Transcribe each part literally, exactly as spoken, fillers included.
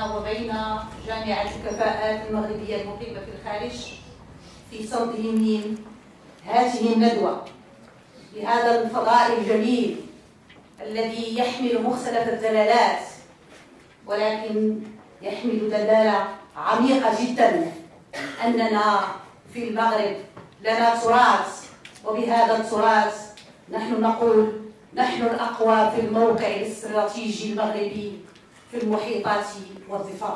وبين جامعة الكفاءات المغربية المقيمة في الخارج في تنظيم هذه الندوة بهذا الفضاء الجميل الذي يحمل مختلف الدلالات، ولكن يحمل دلالة عميقة جدا أننا في المغرب لنا تراث، وبهذا التراث نحن نقول نحن الأقوى في الموقع الاستراتيجي المغربي في المحيطات والضفاف.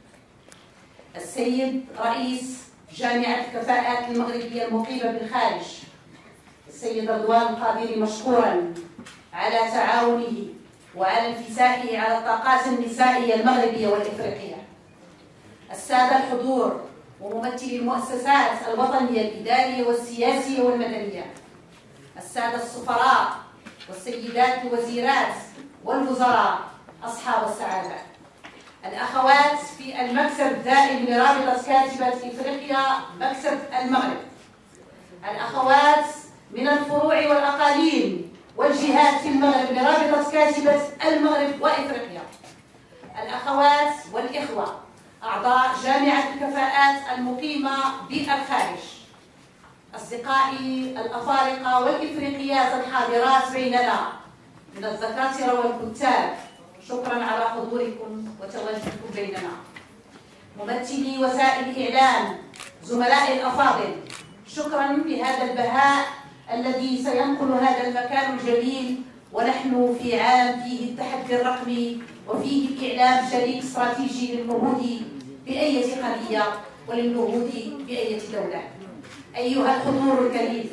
السيد رئيس جامعة الكفاءات المغربية المقيمة بالخارج السيد رضوان القادري مشكورا على تعاونه وعلى انفتاحه على الطاقات النسائية المغربية والإفريقية. السادة الحضور وممثلي المؤسسات الوطنية الإدارية والسياسية والمدنية، السادة السفراء والسيدات الوزيرات والوزراء أصحاب السعادة، الأخوات في المكتب الدائم لرابطة كاتبات إفريقيا مكتب المغرب، الأخوات من الفروع والأقاليم والجهات في المغرب لرابطة كاتبة المغرب وإفريقيا، الأخوات والإخوة أعضاء جامعة الكفاءات المقيمة بالخارج، أصدقائي الأفارقة والإفريقيات الحاضرات بيننا من الدكاترة والكتاب، شكرا على حضوركم وتواجدكم بيننا، ممثلي وسائل الإعلام، زملائي الأفاضل، شكرا بهذا البهاء الذي سينقل هذا المكان الجميل ونحن في عام فيه التحدي الرقمي وفيه الإعلام شريك استراتيجي للنهوض بأية قضية وللنهوض بأية دولة. أيها الحضور الكريم،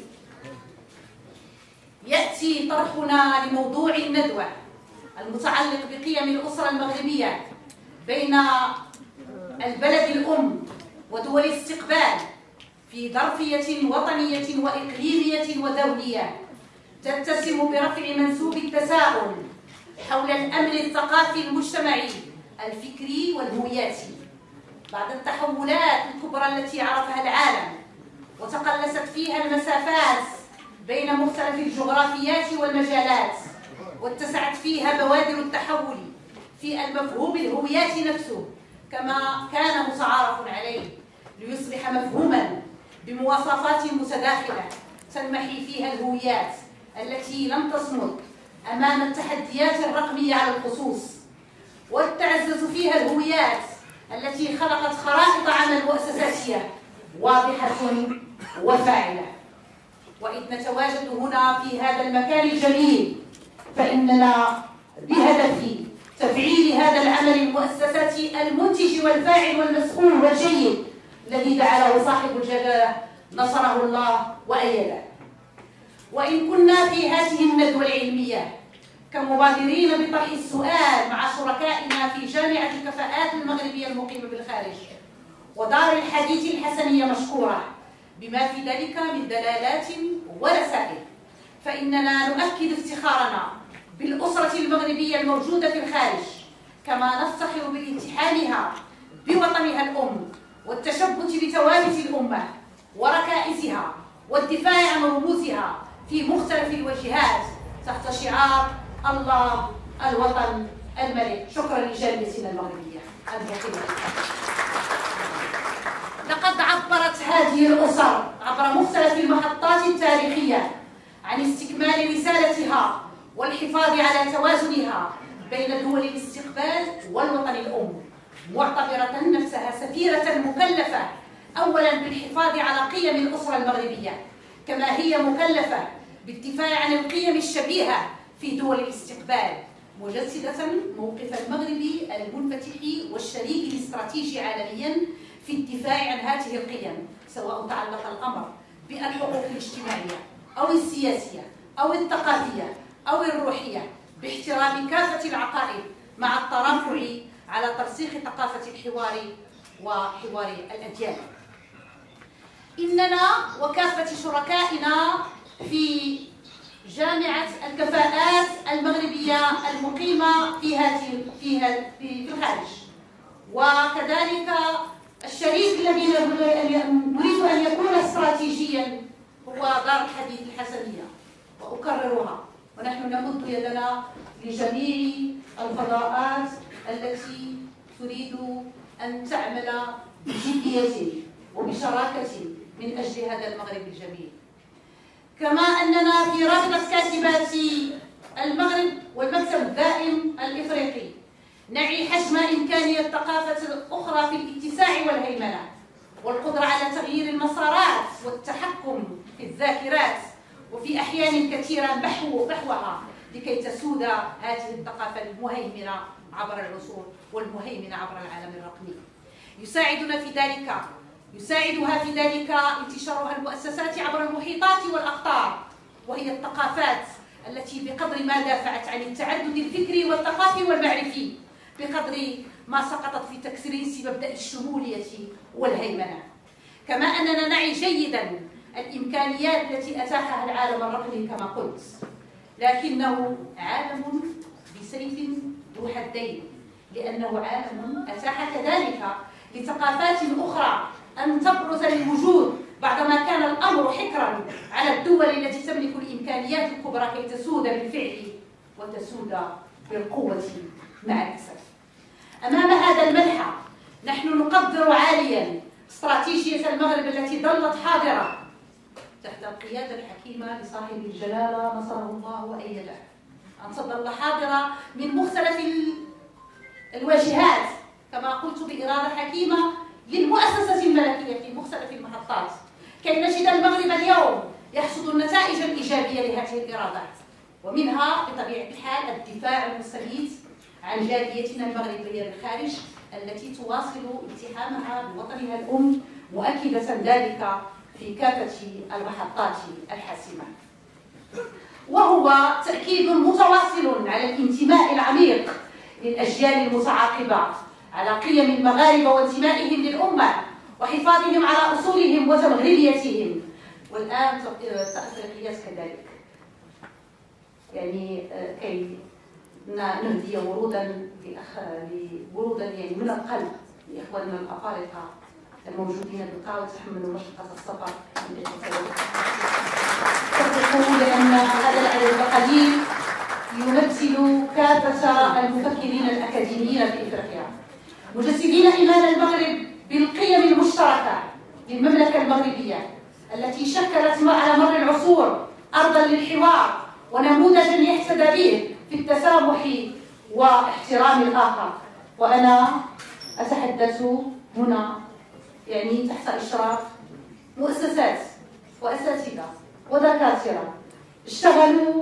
يأتي طرحنا لموضوع الندوة المتعلق بقيم الأسرة المغربية بين البلد الأم ودول الاستقبال في ظرفية وطنية وإقليمية ودولية تتسم برفع منسوب التساؤل حول الأمن الثقافي المجتمعي الفكري والهوياتي بعد التحولات الكبرى التي عرفها العالم وتقلصت فيها المسافات بين مختلف الجغرافيات والمجالات، واتسعت فيها بوادر التحول في المفهوم الهويات نفسه كما كان متعارف عليه ليصبح مفهوما بمواصفات متداخلة تنمحي فيها الهويات التي لم تصمد أمام التحديات الرقمية على الخصوص، وتعزز فيها الهويات التي خلقت خرائط عمل مؤسساتية واضحة وفاعلة. وإذ نتواجد هنا في هذا المكان الجميل فإننا بهدف تفعيل هذا العمل المؤسساتي المنتج والفاعل والمسؤول والجيد الذي دعا له صاحب الجلالة نصره الله وأيده. وإن كنا في هذه الندوة العلمية كمبادرين بطرح السؤال مع شركائنا في جامعة الكفاءات المغربية المقيمة بالخارج ودار الحديث الحسنية مشكورة بما في ذلك من دلالات ورسائل، فإننا نؤكد افتخارنا بالأسرة المغربية الموجودة في الخارج، كما نفتخر بالامتحانها بوطنها الأم والتشبث بثوابت الأمة وركائزها والدفاع عن رموزها في مختلف الوجهات تحت شعار الله الوطن الملك. شكرا لجاليتنا المغربية المقيمة. لقد عبرت هذه الأسر عبر مختلف المحطات التاريخية عن استكمال رسالتها والحفاظ على توازنها بين دول الاستقبال والوطن الأم، معتبرة نفسها سفيرة مكلفة أولا بالحفاظ على قيم الأسرة المغربية، كما هي مكلفة بالدفاع عن القيم الشبيهة في دول الاستقبال، مجسدة موقف المغرب المنفتح والشريك الاستراتيجي عالميا في الدفاع عن هذه القيم، سواء تعلق الأمر بالحقوق الاجتماعية أو السياسية أو الثقافية أو الروحية، باحترام كافة العقائد مع الترافع على ترسيخ ثقافة الحوار وحوار الأديان. إننا وكافة شركائنا في جامعة الكفاءات المغربية المقيمة في هذه في في الخارج، وكذلك الشريك الذي نريد أن يكون استراتيجيا هو دار الحديث الحسنية، وأكررها، ونحن نمد يدنا لجميع الفضاءات التي تريد أن تعمل بجدية وبشراكة من أجل هذا المغرب الجميل. كما أننا في رابطة كاتبات المغرب والمكتب الدائم الإفريقي نعي حجم إمكانية الثقافة الأخرى في الاتساع والهيمنة والقدرة على تغيير المسارات والتحكم في الذاكرات وفي أحيان كثيرة محو بحوها لكي تسود هذه الثقافة المهيمنة عبر العصور والمهيمنة عبر العالم الرقمي. يساعدنا في ذلك يساعدها في ذلك انتشارها المؤسسات عبر المحيطات والأقطار، وهي الثقافات التي بقدر ما دافعت عن التعدد الفكري والثقافي والمعرفي بقدر ما سقطت في تكريس مبدأ الشمولية والهيمنة. كما أننا نعي جيدا الإمكانيات التي أتاحها العالم الرقمي كما قلت، لكنه عالم بسيف ذو حدين، لأنه عالم أتاح كذلك لثقافات أخرى أن تبرز للوجود بعدما كان الأمر حكرا على الدول التي تملك الإمكانيات الكبرى كي تسود بالفعل وتسود بالقوة مع الأسف. أمام هذا المنحى نحن نقدر عاليا استراتيجية المغرب التي ظلت حاضرة تحت القيادة الحكيمة لصاحب الجلالة نصره الله وأيده، أن تظل حاضرة من مختلف الواجهات كما قلت بإرادة حكيمة للمؤسسة الملكية في مختلف المحطات، كي نجد المغرب اليوم يحصد النتائج الإيجابية لهذه الإرادات، ومنها بطبيعة الحال الدفاع المستميت عن جاليتنا المغربية بالخارج التي تواصل التحامها بوطنها الأم، مؤكدة ذلك في كافة المحطات الحاسمة. وهو تأكيد متواصل على الانتماء العميق للأجيال المتعاقبة على قيم المغاربة وانتمائهم للأمة وحفاظهم على أصولهم وتمغربيتهم، والآن تأفريقيات كذلك، يعني كي نهدي ورودا ورودا يعني من القلب لإخواننا الأفارقة الموجودين بالقاع وتحملوا مشقة السفر من أجل تصدقوا لأن هذا العدد القليل يمثل كافة المفكرين الأكاديميين في إفريقيا، مجسدين إيمان المغرب بالقيم المشتركة للمملكة المغربية التي شكلت على مر العصور أرضا للحوار ونموذجا يحتذى به في التسامح واحترام الآخر. وأنا أتحدث هنا يعني تحت إشراف مؤسسات وأساتذة ودكاترة اشتغلوا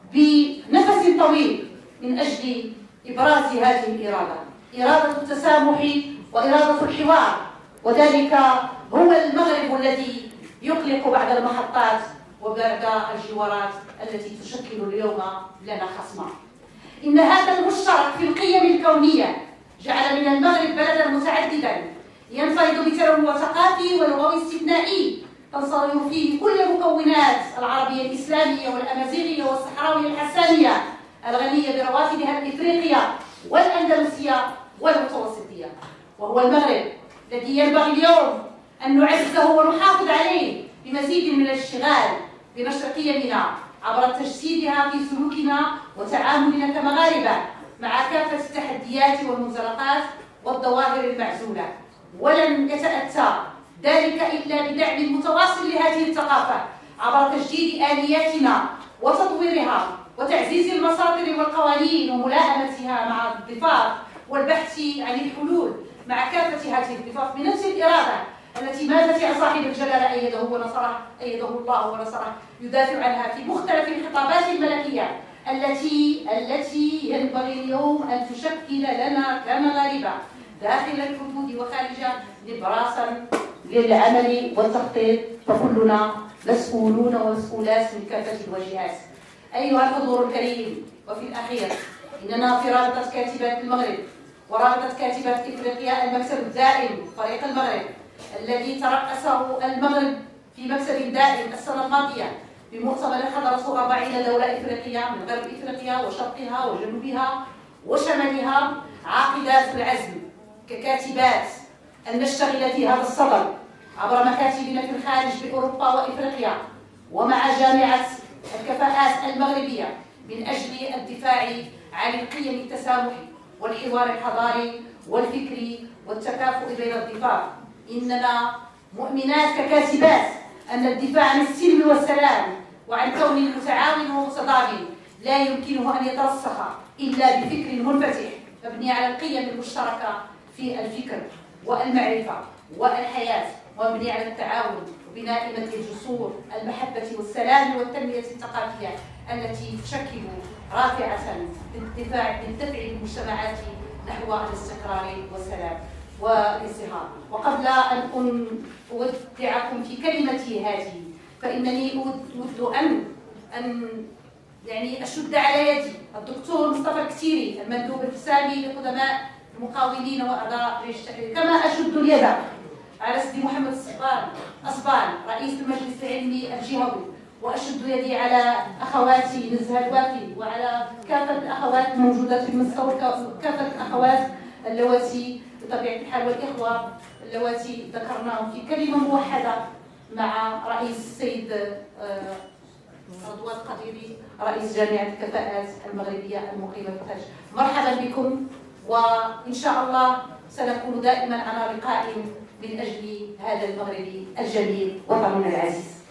بنفس طويل من أجل إبراز هذه الإرادة، إرادة التسامح وإرادة الحوار، وذلك هو المغرب الذي يقلق بعد المحطات وبعد الجوارات التي تشكل اليوم لنا خصما. إن هذا المشترك في القيم الكونية جعل من المغرب بلدا متعددا ينفرد بتنوع ثقافي ولغوي استثنائي تنصهر فيه كل مكونات العربية الإسلامية والأمازيغية والصحراوية الحسانية الغنية بروافدها الإفريقية والأندلسية والمتوسطية، وهو المغرب الذي ينبغي اليوم أن نعزه ونحافظ عليه بمزيد من الاشتغال بنشر قيمنا عبر تجسيدها في سلوكنا وتعاملنا كمغاربة مع كافة التحديات والمنزلقات والظواهر المعزولة. ولن يتأتى ذلك إلا بدعم متواصل لهذه الثقافة عبر تجديد آلياتنا وتطويرها وتعزيز المصادر والقوانين وملائمتها مع الضفاف والبحث عن الحلول مع كافة هذه الضفاف بنفس الإرادة التي ما دفع صاحب الجلالة أيده ونصره أيده الله ونصره يدافع عنها في مختلف الخطابات الملكية التي التي ينبغي اليوم أن تشكل لنا كمغاربة داخل الحدود وخارجها نبراسا للعمل والتخطيط، فكلنا مسؤولون ومسؤولات من كافة الواجهات. أيها الحضور الكريم، وفي الأخير إننا في رابطة كاتبات المغرب ورابطة كاتبات إفريقيا المكتب الدائم فريق المغرب الذي ترأسه المغرب في مكتب دائم السنة الماضية بمؤتمر حضرته أربعين دولة إفريقية من غرب إفريقيا وشرقها وجنوبها وشمالها، عاقدات العزم ككاتبات أن نشتغل في هذا الصدد عبر مكاتبنا في الخارج بأوروبا وإفريقيا ومع جامعة الكفاءات المغربية من أجل الدفاع عن القيم التسامح والحوار الحضاري والفكري والتكافؤ بين الضفاف. إننا مؤمنات ككاتبات أن الدفاع عن السلم والسلام وعن كون متعاون ومتضامن لا يمكنه أن يترسخ إلا بفكر منفتح مبني على القيم المشتركة في الفكر والمعرفة والحياة، ومبني على التعاون وبناء مد الجسور المحبة والسلام والتنمية الثقافية التي تشكل رافعة بالدفاع بالدفع المجتمعات نحو الاستقرار والسلام والازدهار. وقبل أن أودعكم في كلمتي هذه فإنني أود أن أن يعني أشد على يدي الدكتور مصطفى الكتيري المندوب الرسامي لقدماء المقاولين وأعضاء جيش التحرير، كما أشد اليد على سيدي محمد الصبان أصبان رئيس المجلس العلمي الجهوي، وأشد يدي على أخواتي نزهة الوافي وعلى كافة الأخوات الموجودات في المنصة وكافة الأخوات اللواتي بطبيعة الحال والإخوة اللواتي ذكرناهم في كلمة موحدة مع رئيس السيد رضوان قديري رئيس جامعة الكفاءات المغربية المقيمة في الخارج. مرحبا بكم، وإن شاء الله سنكون دائما على لقاء من أجل هذا المغرب الجميل وطننا العزيز.